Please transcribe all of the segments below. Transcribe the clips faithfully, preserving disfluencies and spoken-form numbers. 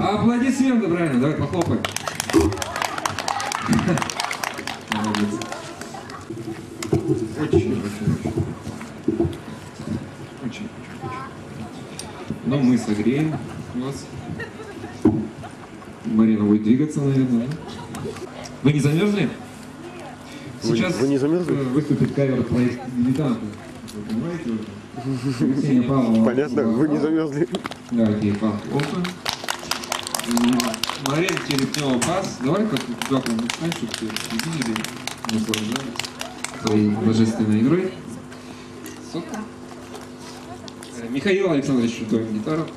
Аплодисменты, правильно, давай похлопаем. Молодец. Очень, очень, очень. Очень, очень, очень. Но мы согреем вас. Марина будет двигаться, наверное. Вы не замерзли? Сейчас вы, вы не замерзли? Выступит кавер твоих дилетантов. Вы понимаете уже? Ксения Павлова. Понятно, вы не замерзли. Да, окей, Павлов. Марина Черепнева бас. Давай как туда встань, чтобы все видели, наслаждались твоей божественной игрой. Сотка. Михаил Александрович Шутовин, гитара.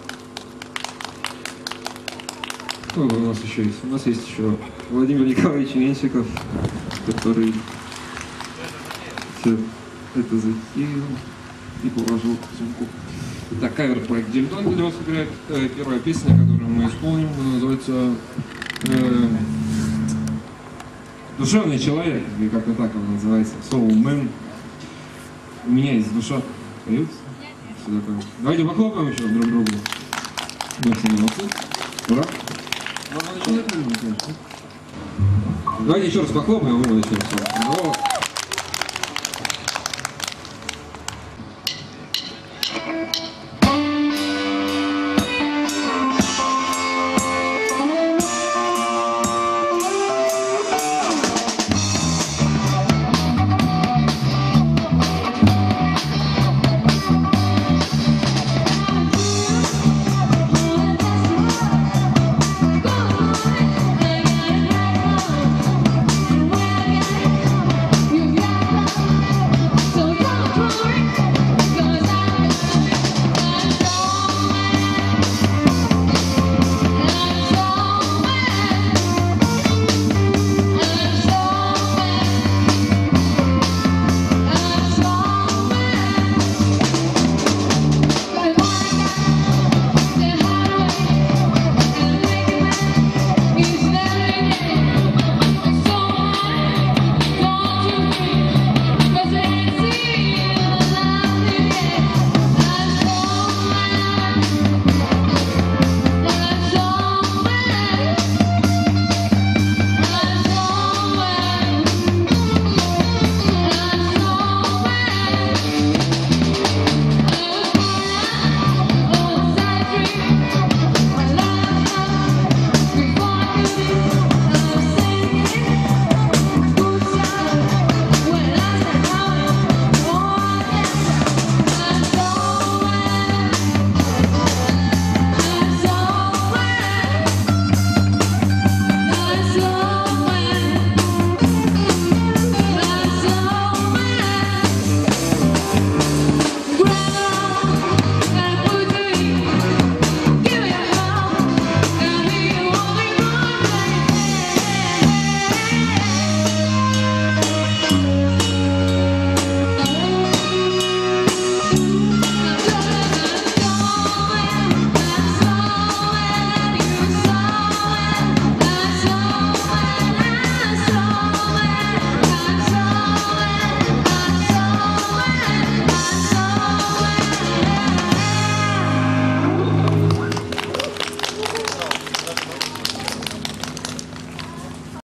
Кто у нас еще есть? У нас есть еще Владимир Николаевич Меньшиков, который все это затеял и положил в сумку. Так, кавер-проект Дильтон для вас играет. Э, первая песня, которую мы исполним, называется э, «Душевный человек», или как-то так она называется, «Soul Man». У меня есть душа. Появится? Все такое. Давайте похлопаем еще друг другу. Мы все молодцы. Ура! Давайте еще раз похлопаем, а вы начнем.